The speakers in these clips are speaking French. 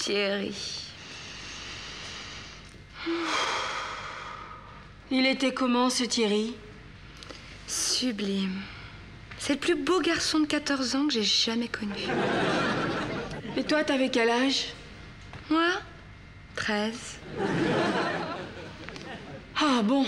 Thierry. Il était comment, ce Thierry? Sublime. C'est le plus beau garçon de 14 ans que j'ai jamais connu. Et toi, t'avais quel âge? Moi, 13. Ah bon?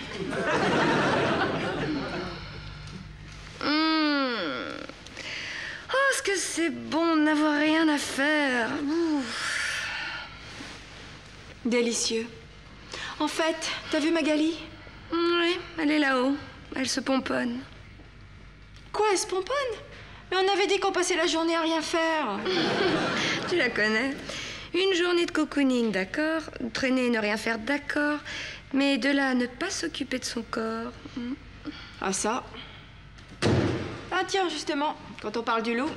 Oh, est-ce que c'est bon de n'avoir rien à faire? Ouf. Délicieux. En fait, t'as vu Magali? Oui, elle est là-haut. Elle se pomponne. Quoi, elle se pomponne? Mais on avait dit qu'on passait la journée à rien faire. Tu la connais. Une journée de cocooning, d'accord. Traîner et ne rien faire, d'accord. Mais de là à ne pas s'occuper de son corps. Ah ça. Ah tiens, justement, quand on parle du loup.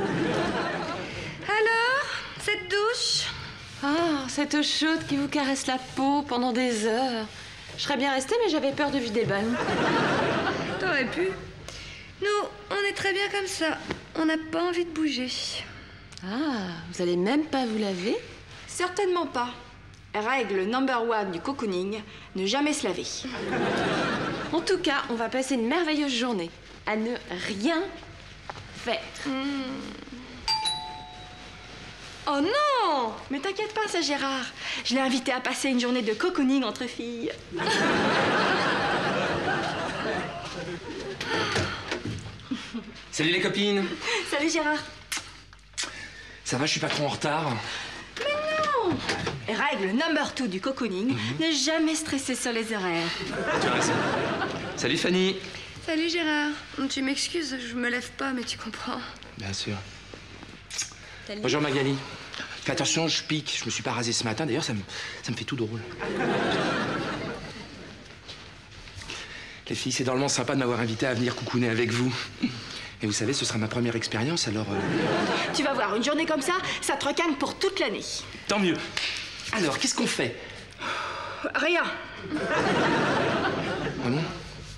Alors, cette douche? Ah, cette eau chaude qui vous caresse la peau pendant des heures. Je serais bien restée, mais j'avais peur de vider le ballon. T'aurais pu. Nous, on est très bien comme ça. On n'a pas envie de bouger. Ah, vous allez même pas vous laver? Certainement pas. Règle #1 du cocooning, ne jamais se laver. En tout cas, on va passer une merveilleuse journée à ne rien faire. Oh non! Mais t'inquiète pas, ça Gérard. Je l'ai invité à passer une journée de cocooning entre filles. Salut les copines. Salut Gérard. Ça va, je suis pas trop en retard? Mais non! Règle #2 du cocooning, ne jamais stresser sur les horaires. Tu as raison. Salut Fanny. Salut Gérard. Tu m'excuses, je me lève pas, mais tu comprends. Bien sûr. Salut. Bonjour Magali. Fais attention, je pique. Je me suis pas rasé ce matin. D'ailleurs, ça me fait tout drôle. Les filles, c'est drôlement sympa de m'avoir invité à venir coucouner avec vous. Et vous savez, ce sera ma première expérience, alors... Tu vas voir, une journée comme ça, ça te recagne pour toute l'année. Tant mieux. Alors, qu'est-ce qu'on fait? Rien. Ah non?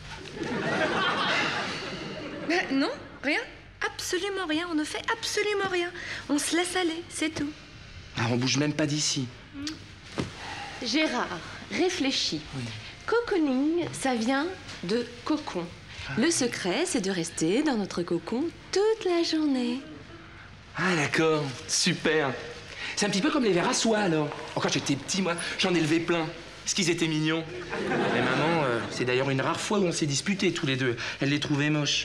Non, rien. Absolument rien. On ne fait absolument rien. On se laisse aller, c'est tout. Ah, on bouge même pas d'ici. Gérard, réfléchis. Oui. Cocooning, ça vient de cocon. Le secret, c'est de rester dans notre cocon toute la journée. Ah, d'accord. Super. C'est un petit peu comme les vers à soie, alors. Oh, quand j'étais petit, moi, j'en ai levé plein. Parce qu'ils étaient mignons. Mais maman, c'est d'ailleurs une rare fois où on s'est disputés tous les deux. Elle les trouvait moches.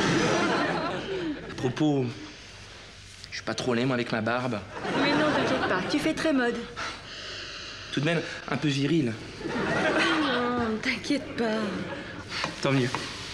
À propos, je suis pas trop laid, moi, avec ma barbe. Mais non, t'inquiète pas, tu fais très mode. Tout de même, un peu viril. Non, t'inquiète pas. Tant mieux.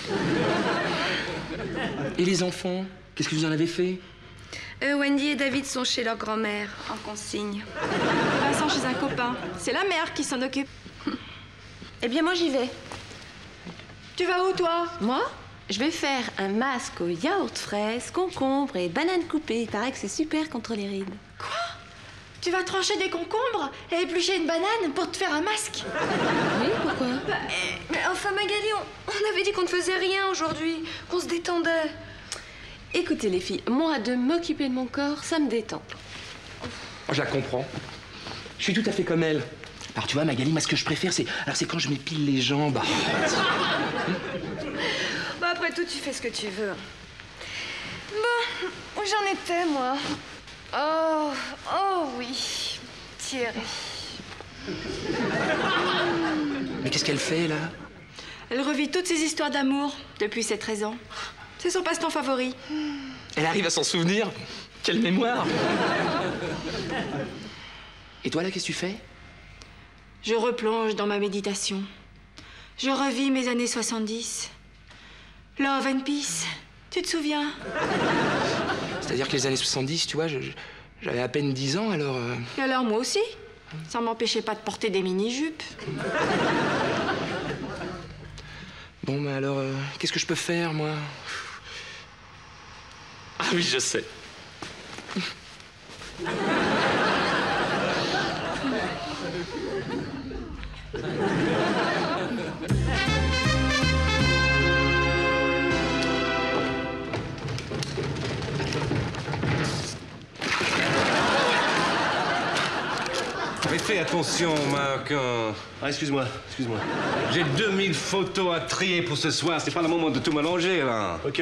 Et les enfants? Qu'est-ce que vous en avez fait? Wendy et David sont chez leur grand-mère, en consigne. Vincent chez un copain. C'est la mère qui s'en occupe. Eh bien, moi, j'y vais. Tu vas où, toi? Moi, je vais faire un masque au yaourt fraise, concombre et banane coupée. Il paraît que c'est super contre les rides. Quoi? Tu vas trancher des concombres et éplucher une banane pour te faire un masque? Oui, pourquoi? Mais enfin, Magali, on avait dit qu'on ne faisait rien aujourd'hui, qu'on se détendait. Écoutez, les filles, moi, de m'occuper de mon corps, ça me détend. Oh, je la comprends. Je suis tout à fait comme elle. Alors, tu vois, Magali, moi, ce que je préfère, c'est quand je m'épile les jambes. Bah, après tout, tu fais ce que tu veux. Bon, où j'en étais, moi? Oh oui, Thierry. Mais qu'est-ce qu'elle fait, là? Elle revit toutes ses histoires d'amour depuis ses 13 ans. C'est son passe-temps favori. Elle arrive à s'en souvenir? Quelle mémoire! Et toi, là, qu'est-ce que tu fais? Je replonge dans ma méditation. Je revis mes années 70. Love and Peace. Tu te souviens? C'est-à-dire que les années 70, tu vois, j'avais à peine 10 ans, alors... Et alors, moi aussi. Ça m'empêchait pas de porter des mini-jupes. Bon, mais alors, qu'est-ce que je peux faire, moi? Ah oui, je sais. attention, Marc. Ah, excuse-moi. J'ai 2000 photos à trier pour ce soir. C'est pas le moment de tout mélanger, là. Ok.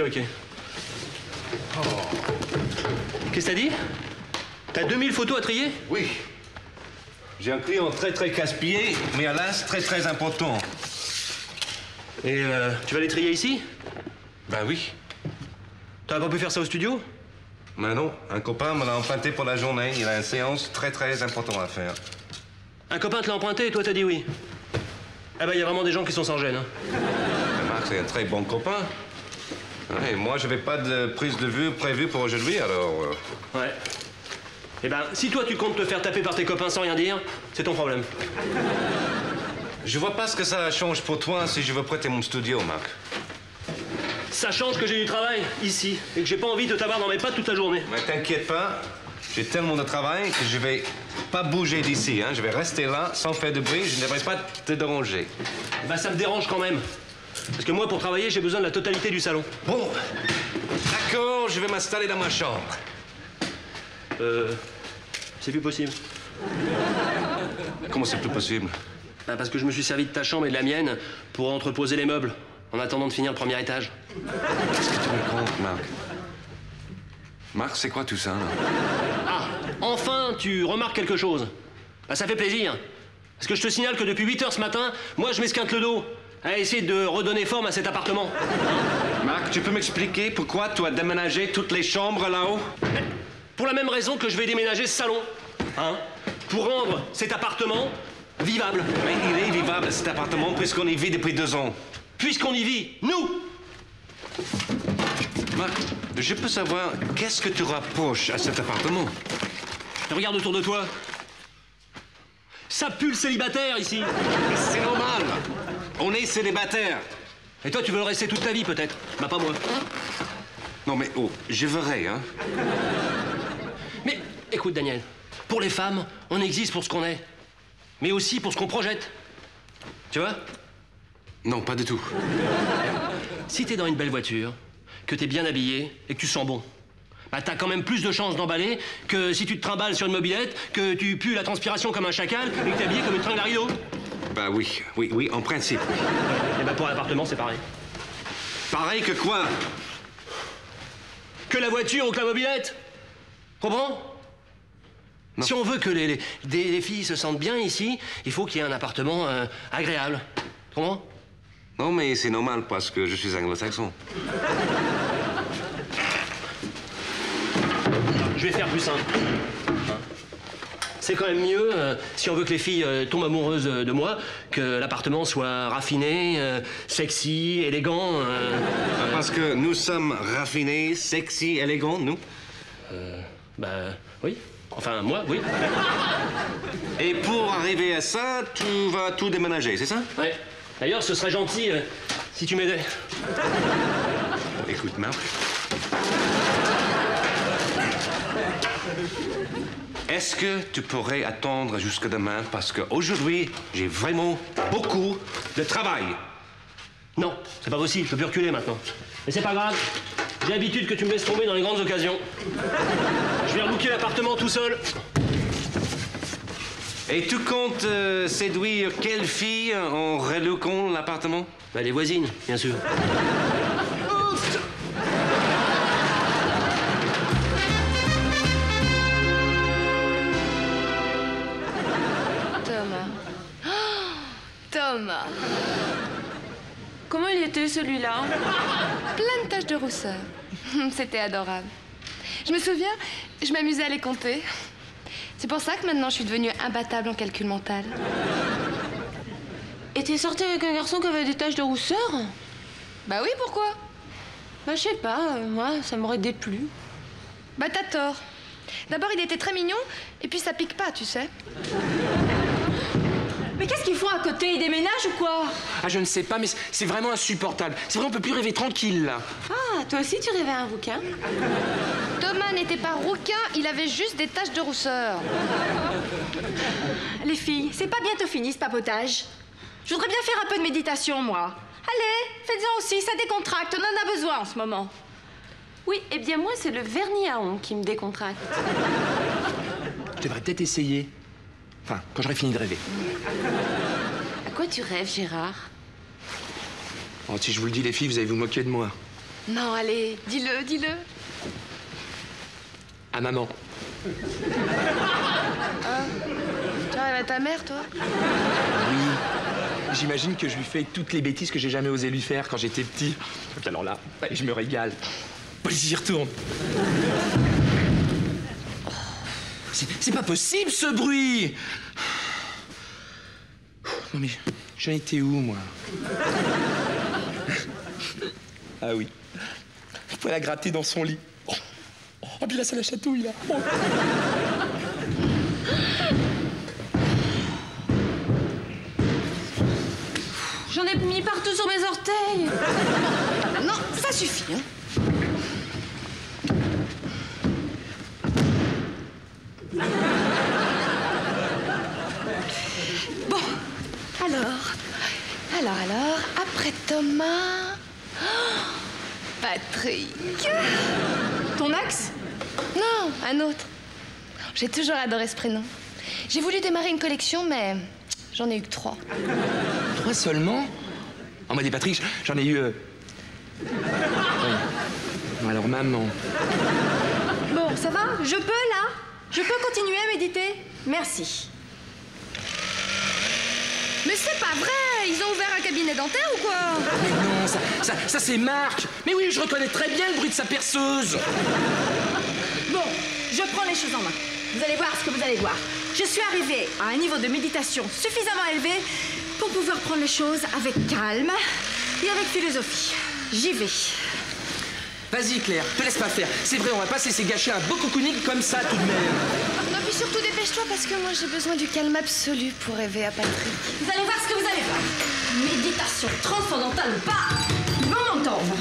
Qu'est-ce que t'as dit? T'as 2000 photos à trier? Oui. J'ai un client très casse-pied, mais hélas, très important. Et tu vas les trier ici? Ben oui. T'aurais pas pu faire ça au studio? Mais non, un copain me l'a emprunté pour la journée. Il a une séance très importante à faire. Un copain te l'a emprunté et toi t'as dit oui. Ah bah, il y a vraiment des gens qui sont sans gêne, hein. Mais Marc, c'est un très bon copain. Ouais, moi, je n'avais pas de prise de vue prévue pour aujourd'hui, alors... Ouais. Eh ben, si toi tu comptes te faire taper par tes copains sans rien dire, c'est ton problème. Je vois pas ce que ça change pour toi si je veux prêter mon studio, Marc. Ça change que j'ai du travail, ici, et que j'ai pas envie de t'avoir dans mes pattes toute la journée. Mais t'inquiète pas, j'ai tellement de travail que je vais pas bouger d'ici, hein. Je vais rester là, sans faire de bruit, je ne devrais pas te déranger. Bah, ça me dérange quand même. Parce que moi, pour travailler, j'ai besoin de la totalité du salon. Bon, d'accord, je vais m'installer dans ma chambre. C'est plus possible. Comment c'est plus possible? Bah, parce que je me suis servi de ta chambre et de la mienne pour entreposer les meubles, en attendant de finir le premier étage. Qu'est-ce que tu me racontes, Marc? Marc, c'est quoi tout ça, là? Ah, enfin, tu remarques quelque chose. Bah, ça fait plaisir. Parce que je te signale que depuis 8 heures ce matin, moi, je m'esquinte le dos à essayer de redonner forme à cet appartement. Marc, tu peux m'expliquer pourquoi tu as déménagé toutes les chambres là-haut? Pour la même raison que je vais déménager ce salon. Hein? Pour rendre cet appartement vivable. Mais il est vivable, cet appartement, puisqu'on y vit depuis 2 ans. Puisqu'on y vit, nous! Marc, je peux savoir qu'est-ce que tu rapproches à cet appartement? Regarde autour de toi. Ça pue le célibataire, ici. C'est normal. On est célibataire. Et toi, tu veux le rester toute ta vie, peut-être. Bah, pas moi. Non, mais oh, je verrai, hein. Mais, écoute, Daniel, pour les femmes, on existe pour ce qu'on est. Mais aussi pour ce qu'on projette. Tu vois? Non, pas du tout. Si t'es dans une belle voiture, que t'es bien habillé et que tu sens bon, bah t'as quand même plus de chances d'emballer que si tu te trimbales sur une mobilette, que tu pues la transpiration comme un chacal et que t'es habillé comme une tringle à rideau. Bah oui, en principe. Et bah pour l'appartement, c'est pareil. Pareil que quoi? Que la voiture ou que la mobilette. Comprends? Non. Si on veut que les filles se sentent bien ici, il faut qu'il y ait un appartement agréable. Comprends? Non, mais c'est normal parce que je suis anglo-saxon. Je vais faire plus simple. C'est quand même mieux, si on veut que les filles tombent amoureuses de moi, que l'appartement soit raffiné, sexy, élégant. Parce que nous sommes raffinés, sexy, élégants, nous? Bah, oui. Enfin, moi, oui. Et pour arriver à ça, tu vas tout déménager, c'est ça? Ouais. D'ailleurs, ce serait gentil si tu m'aidais. Écoute, Marc. Est-ce que tu pourrais attendre jusqu'à demain? Parce qu'aujourd'hui, j'ai vraiment beaucoup de travail. Non, c'est pas possible, je peux plus reculer maintenant. Mais c'est pas grave. J'ai l'habitude que tu me laisses tomber dans les grandes occasions. Je vais rebooker l'appartement tout seul. Et tu comptes séduire quelle fille en relouquant l'appartement? Bah, les voisines, bien sûr. Thomas. Oh, Thomas. Comment il était celui-là? Plein de taches de rousseur. C'était adorable. Je me souviens, je m'amusais à les compter. C'est pour ça que maintenant je suis devenue imbattable en calcul mental. Et t'es sorti avec un garçon qui avait des taches de rousseur? Bah oui, pourquoi? Bah, je sais pas, moi, ça m'aurait déplu. Bah t'as tort. D'abord, il était très mignon, et puis ça pique pas, tu sais. Mais qu'est-ce qu'ils font à côté? Ils déménagent ou quoi? Ah, je ne sais pas, mais c'est vraiment insupportable. C'est vrai, on peut plus rêver tranquille, là. Ah, toi aussi, tu rêvais à un rouquin? Thomas n'était pas rouquin, il avait juste des taches de rousseur. Les filles, c'est pas bientôt fini ce papotage? Je voudrais bien faire un peu de méditation, moi. Allez, faites-en aussi, ça décontracte, on en a besoin en ce moment. Oui, eh bien moi, c'est le vernis à ongles qui me décontracte. Je devrais peut-être essayer. Enfin, quand j'aurai fini de rêver. À quoi tu rêves, Gérard? Oh, si je vous le dis, les filles, vous allez vous moquer de moi. Non, allez, dis-le, dis-le. À maman. Tu rêves à ta mère, toi? Oui. J'imagine que je lui fais toutes les bêtises que j'ai jamais osé lui faire quand j'étais petit. Donc alors là, je me régale. J'y retourne. C'est pas possible, ce bruit! Non mais, j'en étais où, moi? Ah oui. Il faut la gratter dans son lit. Oh, puis là, ça la chatouille, là. Oh. J'en ai mis partout sur mes orteils. Non, ça suffit, hein. Bon, alors, après Thomas... Oh, Patrick. Ton ex? Non, un autre. J'ai toujours adoré ce prénom. J'ai voulu démarrer une collection, mais j'en ai eu que 3. 3 seulement? Oh, moi, des Patrick, j'en ai eu... Oui. Bon, alors, maman... Bon, ça va? Je peux, là? Je peux continuer à méditer? Merci. Mais c'est pas vrai! Ils ont ouvert un cabinet dentaire ou quoi? Mais non, ça c'est Marc. Mais oui, je reconnais très bien le bruit de sa perceuse. Bon, je prends les choses en main. Vous allez voir ce que vous allez voir. Je suis arrivée à un niveau de méditation suffisamment élevé pour pouvoir prendre les choses avec calme et avec philosophie. J'y vais. Vas-y, Claire, te laisse pas faire. C'est vrai, on va pas se laisser gâcher un beau cocooning comme ça, tout de même. Non, puis surtout dépêche-toi parce que moi j'ai besoin du calme absolu pour rêver à Patrick. Vous allez voir ce que vous allez voir. Méditation transcendantale ou pas, ils vont m'entendre.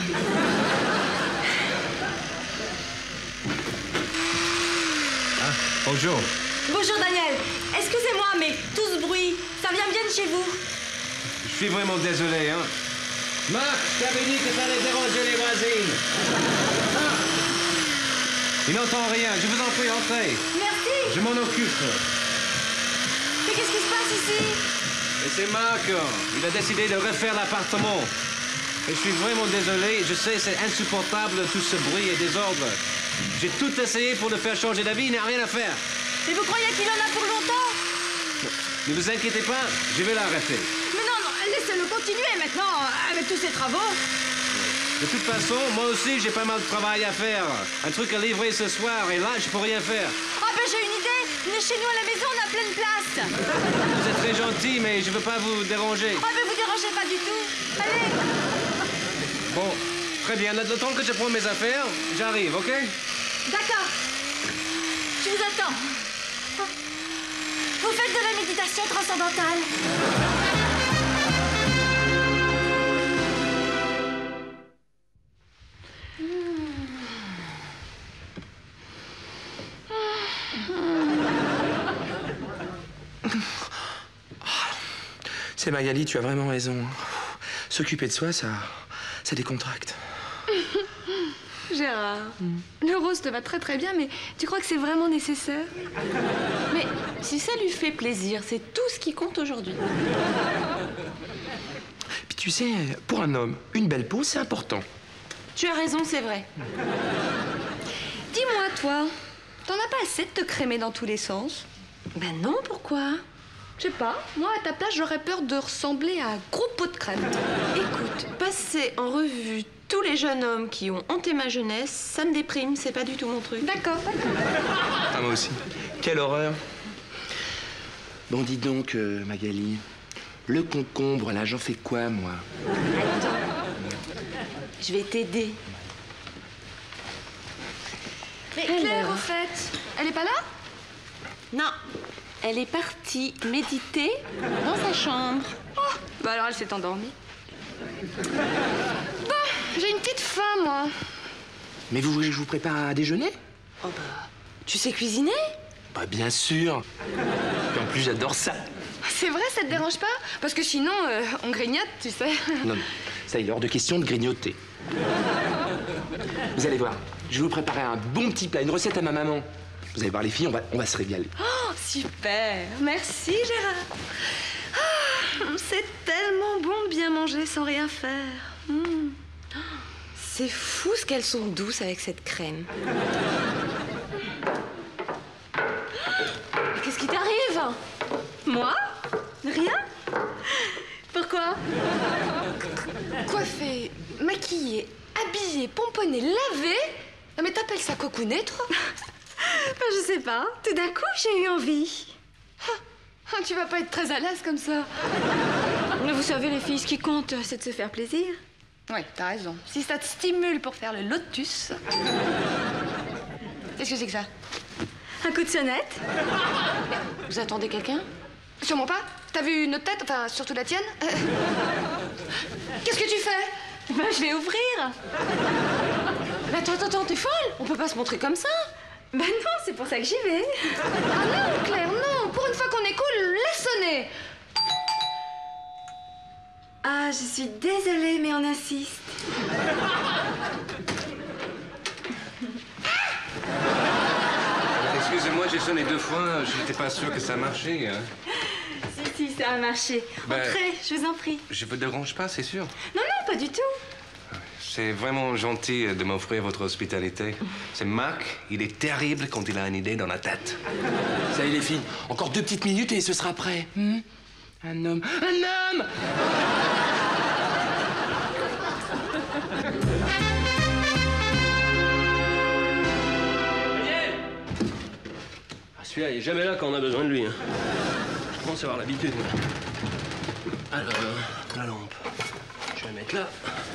Bonjour. Bonjour Daniel. Excusez-moi, mais tout ce bruit, ça vient bien de chez vous. Je suis vraiment désolé, hein. Marc, je t'avais dit que t'allais déranger les voisines. Il n'entend rien. Je vous en prie, entrez. Merci. Je m'en occupe. Mais qu'est-ce qui se passe ici? Et c'est Marc. Il a décidé de refaire l'appartement. Et je suis vraiment désolé. Je sais, c'est insupportable, tout ce bruit et désordre. J'ai tout essayé pour le faire changer d'avis. Il n'y a rien à faire. Mais vous croyez qu'il en a pour longtemps? Ne vous inquiétez pas, je vais l'arrêter. Mais non, laissez-le continuer maintenant, avec tous ces travaux. De toute façon, moi aussi, j'ai pas mal de travail à faire. Un truc à livrer ce soir, et là, je peux rien faire. Ah ben j'ai une idée. Venez chez nous à la maison, on a plein de place. Vous êtes très gentil, mais je veux pas vous déranger. Ah ben vous dérangez pas du tout. Allez. Bon, très bien. Le temps que je prends mes affaires, j'arrive, OK? D'accord. Je vous attends. Vous faites de la méditation transcendantale. C'est Magali, tu as vraiment raison. S'occuper de soi, ça décontracte. Gérard, le rose te va très très bien, mais tu crois que c'est vraiment nécessaire? Mais si ça lui fait plaisir, c'est tout ce qui compte aujourd'hui. Puis tu sais, pour un homme, une belle peau, c'est important. Tu as raison, c'est vrai. Dis-moi, toi, t'en as pas assez de te crémer dans tous les sens? Ben non, pourquoi? Je sais pas, moi à ta place, j'aurais peur de ressembler à un gros pot de crème. Écoute, passer en revue tous les jeunes hommes qui ont hanté ma jeunesse, ça me déprime, c'est pas du tout mon truc. D'accord, d'accord. Ah, moi aussi. Quelle horreur. Bon, dis donc, Magali, le concombre, là, j'en fais quoi, moi? Attends, je vais t'aider. Mais Claire, au fait, elle est pas là? Non, elle est partie méditer dans sa chambre. Oh, bah alors elle s'est endormie. Bon, j'ai une petite faim, moi. Mais vous voulez que je vous prépare à déjeuner? Oh bah, tu sais cuisiner? Bah, bien sûr. Et en plus, j'adore ça. C'est vrai, ça te dérange pas? Parce que sinon, on grignote, tu sais. Non, non, ça, il est hors de question de grignoter. Vous allez voir, je vais vous préparer un bon petit plat, une recette à ma maman. Vous allez voir les filles, on va se régaler. Oh, super. Merci, Gérard. Ah, c'est tellement bon de bien manger sans rien faire. C'est fou ce qu'elles sont douces avec cette crème. Qu'est-ce qui t'arrive? Moi? Rien? Pourquoi? Coiffée, maquillée, habillée, pomponnée, lavée? Non mais t'appelles ça cocooner, toi? Ben, je sais pas. Tout d'un coup, j'ai eu envie. Tu vas pas être très à l'aise comme ça. Mais vous savez, les filles, ce qui compte, c'est de se faire plaisir. Oui, t'as raison. Si ça te stimule pour faire le lotus... Qu'est-ce que c'est que ça? Un coup de sonnette. Vous attendez quelqu'un? Sûrement pas. T'as vu notre tête? Enfin, surtout la tienne. Qu'est-ce que tu fais? Ben, je vais ouvrir. Mais attends, t'es folle? On peut pas se montrer comme ça. Ben non, c'est pour ça que j'y vais. Ah non, Claire, non. Pour une fois qu'on est cool, laisse sonner. Ah, je suis désolée, mais on insiste. Excusez-moi, j'ai sonné 2 fois. Je n'étais pas sûr que ça marchait. Hein. Si, ça a marché. Ben, Entrez, je vous en prie. Je vous dérange pas, c'est sûr. Non, pas du tout. C'est vraiment gentil de m'offrir votre hospitalité. C'est Marc, il est terrible quand il a une idée dans la tête. Ça y est, les filles, encore 2 petites minutes et ce sera prêt. Un homme. Un homme! Daniel! Ah, celui-là, il est jamais là quand on a besoin de lui. Hein. Je commence à avoir l'habitude. Alors, la lampe. Je vais la mettre là.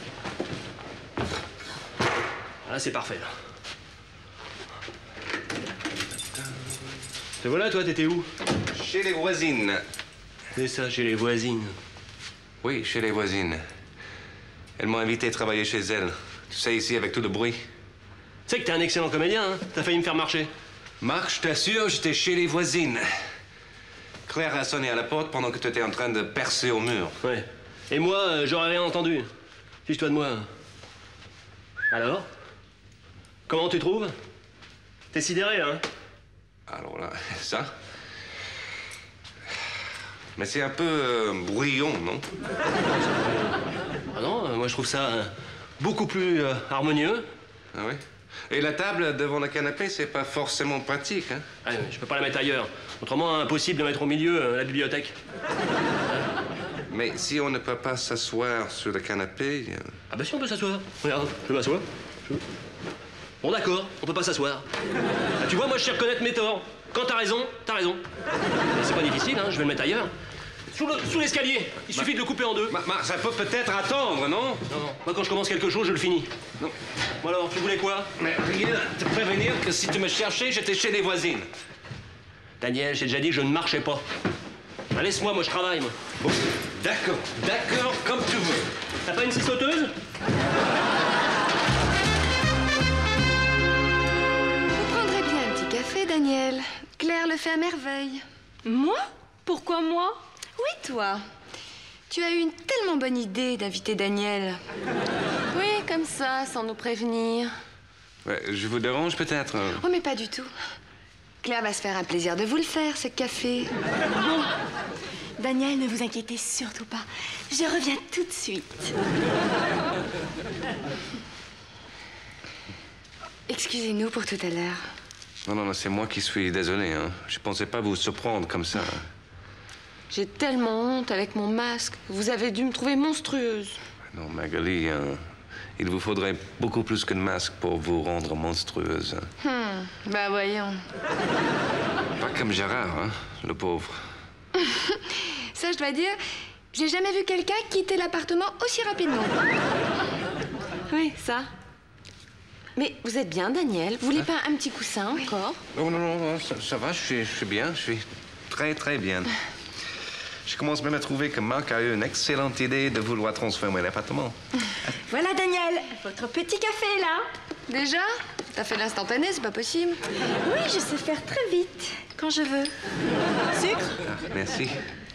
Là, c'est parfait, là. Te voilà, toi, t'étais où? Chez les voisines. C'est ça, chez les voisines. Oui, chez les voisines. Elles m'ont invité à travailler chez elles. Tu sais, ici, avec tout le bruit. Tu sais que t'es un excellent comédien, hein? T'as failli me faire marcher. Marc, je t'assure, j'étais chez les voisines. Claire a sonné à la porte pendant que tu étais en train de percer au mur. Ouais. Et moi, j'aurais rien entendu. Fiche-toi de moi. Alors? Comment tu trouves? T'es sidéré, hein? Alors là, ça... Mais c'est un peu bruyant, non? Ah non, moi je trouve ça beaucoup plus harmonieux. Ah oui? Et la table devant le canapé, c'est pas forcément pratique, hein? Ah, je peux pas la mettre ailleurs. Autrement, impossible de mettre au milieu la bibliothèque. Mais si on ne peut pas s'asseoir sur le canapé... Ah bah si, on peut s'asseoir. Regarde, je m'assois. Bon d'accord, on peut pas s'asseoir. Ah, tu vois, moi je sais reconnaître mes torts. Quand t'as raison, t'as raison. Mais c'est pas difficile, hein, je vais le mettre ailleurs. Sous l'escalier. Il suffit de le couper en 2. Ça peut peut-être attendre, non? Non, moi quand je commence quelque chose, je le finis. Non. Bon alors, tu voulais quoi? Mais rien te prévenir que si tu me cherchais, j'étais chez les voisines. Daniel, j'ai déjà dit que je ne marchais pas. Ah, laisse-moi, moi je travaille, moi. Bon, d'accord, comme tu veux. T'as pas une scie sauteuse? Vous prendrez bien un petit café, Daniel. Claire le fait à merveille. Moi? Pourquoi moi? Oui, toi. Tu as eu une tellement bonne idée d'inviter Daniel. Oui, comme ça, sans nous prévenir. Ouais, je vous dérange peut-être? Oh, mais pas du tout. Claire va se faire un plaisir de vous le faire, ce café. Bon. Daniel, ne vous inquiétez surtout pas. Je reviens tout de suite. Excusez-nous pour tout à l'heure. Non, c'est moi qui suis désolé, hein. Je pensais pas vous surprendre comme ça. J'ai tellement honte avec mon masque. Vous avez dû me trouver monstrueuse. Non, Magali, il vous faudrait beaucoup plus qu'un masque pour vous rendre monstrueuse. Bah voyons. Pas comme Gérard, hein, le pauvre. Ça, je dois dire, j'ai jamais vu quelqu'un quitter l'appartement aussi rapidement. Oui, ça. Mais vous êtes bien, Daniel? Vous voulez pas un petit coussin encore? Non, ça va, je suis bien, je suis très bien. Je commence même à trouver que Marc a eu une excellente idée de vouloir transformer l'appartement. Voilà, Daniel, votre petit café, là. Déjà? T'as fait l'instantané, c'est pas possible. Oui, je sais faire très vite, quand je veux. Sucre? Merci.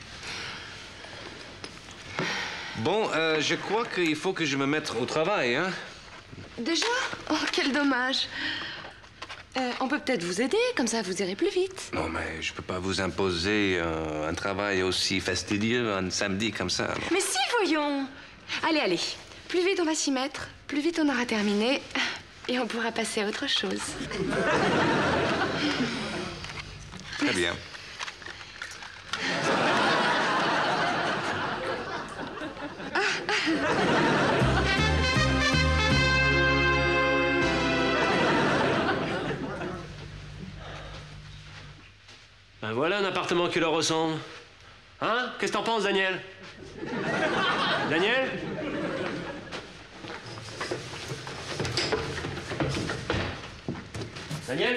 Bon, je crois qu'il faut que je me mette au travail, hein? Déjà? Oh, quel dommage. On peut peut-être vous aider, comme ça vous irez plus vite. Non, mais je peux pas vous imposer un travail aussi fastidieux un samedi comme ça. Mais si, voyons. Allez, allez. Plus vite on va s'y mettre, plus vite on aura terminé. Et on pourra passer à autre chose. Très bien. Ben voilà un appartement qui leur ressemble. Hein? Qu'est-ce que t'en penses, Daniel? Daniel? Daniel?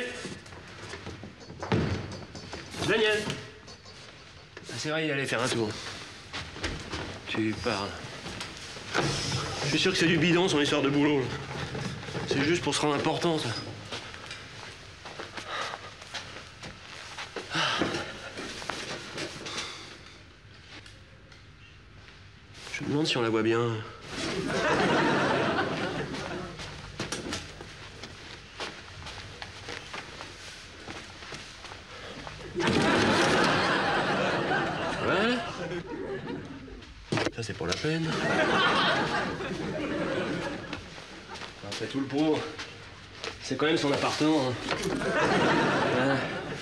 Daniel? Ah, c'est vrai, il allait faire un tour. Tu parles. Je suis sûr que c'est du bidon, son histoire de boulot. C'est juste pour se rendre important, ça. Je me demande si on la voit bien. Voilà. Ça, c'est pour la peine. Après tout le pot, c'est quand même son appartement. Hein.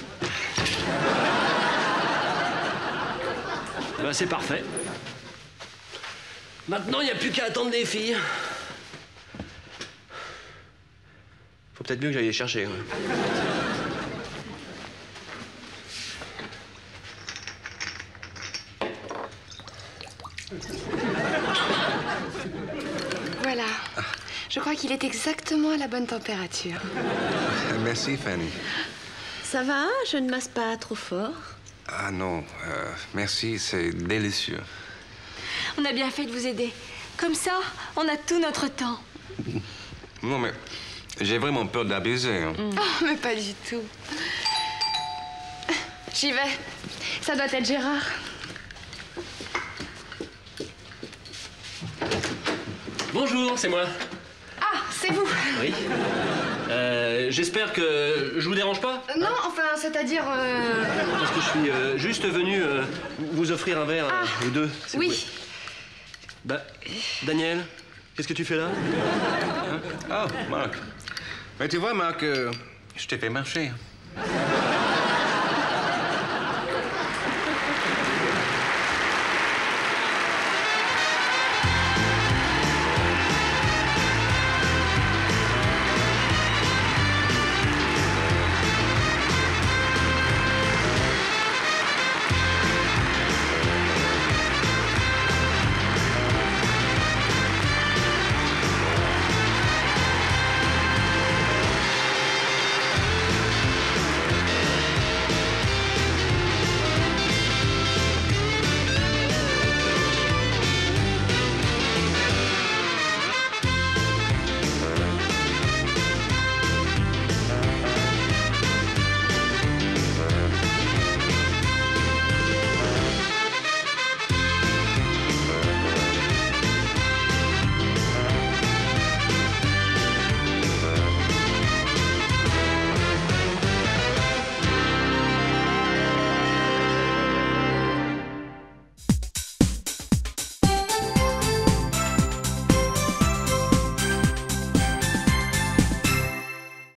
Bah, c'est parfait. Maintenant, il n'y a plus qu'à attendre des filles. Faut peut-être mieux que j'aille les chercher. Ouais. Voilà. Je crois qu'il est exactement à la bonne température. Merci, Fanny. Ça va? Je ne masse pas trop fort. Ah non, merci, c'est délicieux. On a bien fait de vous aider. Comme ça, on a tout notre temps. Non, mais j'ai vraiment peur d'abuser. Hein. Oh, mais pas du tout. J'y vais. Ça doit être Gérard. Bonjour, c'est moi. Ah, c'est vous. Oui. J'espère que je vous dérange pas? Non, enfin, c'est-à-dire... Parce que je suis juste venu vous offrir un verre, ou deux. Si oui. vous voulez. Bah, Daniel, qu'est-ce que tu fais là? Oh, Marc. Mais tu vois, Marc, je t'ai fait marcher.